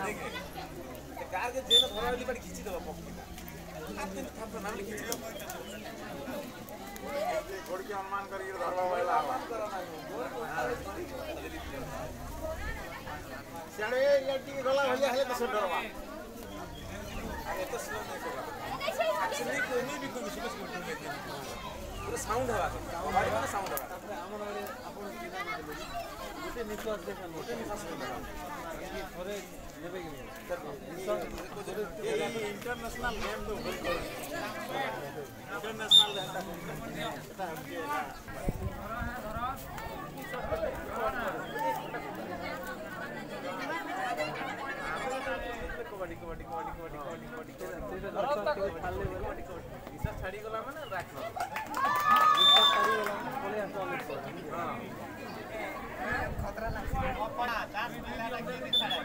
Car के jail धरा वाली बार खींची दबा पॉकेट हाथ दिन थाप नाम खींची दबा घोड़ के अनुमान करिए धरवा वाला अनुमान करा ना सियाड़े ये टी गला भलिया है तो डरवा ये तो स्लो नहीं करा एक्चुअली कोई भी कोई सुबह सुबह पूरा साउंड है भाई पूरा साउंड है तापर हमर वाले आपण किना गोटे निश्वास देखा गोटे निश्वास देखा ये थोड़े लेबे के ये इंटरनेशनल गेम तो इंटरनेशनल रहता कबड्डी कबड्डी कबड्डी कबड्डी कबड्डी कबड्डी इसा छाड़ी गला माने राख न इसा छाड़ी गला बोले आसो हां खतरा लागছে अपना 10 मिला लगी छाड़ा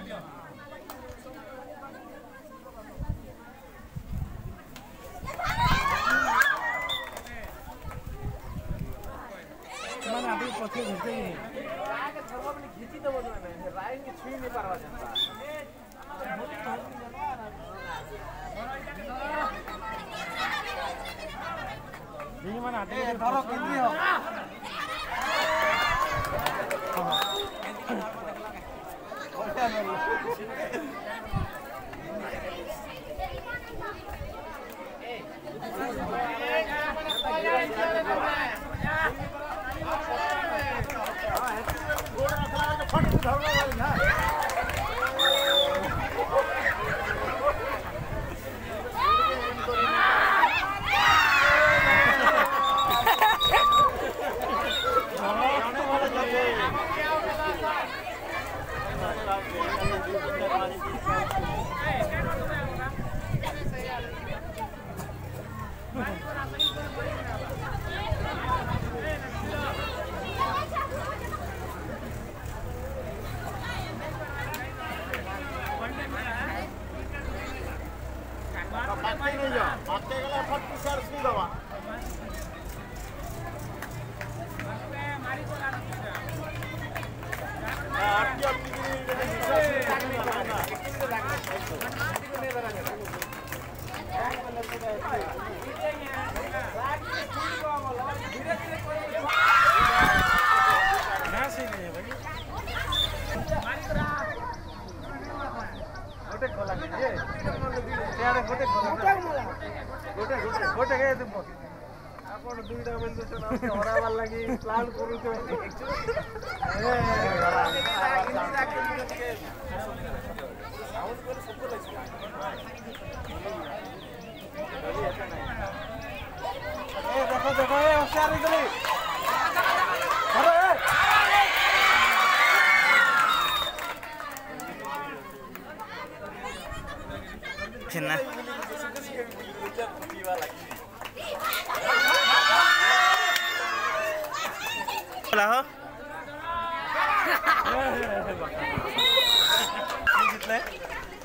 माने अभी पछे घुसते ही आगे छरवा में खींची दबो ना राइन के छुई नहीं पारवा जनता ये माने आते धरो कितनी हो गोटे गए तुम आपण दुईटा बंदु छ ना हरावार लागि प्लान करू छ साउंड पर सब लग ए देखो देखो ए होशियार इधर अरे चिन्ना Hola, ho. Ini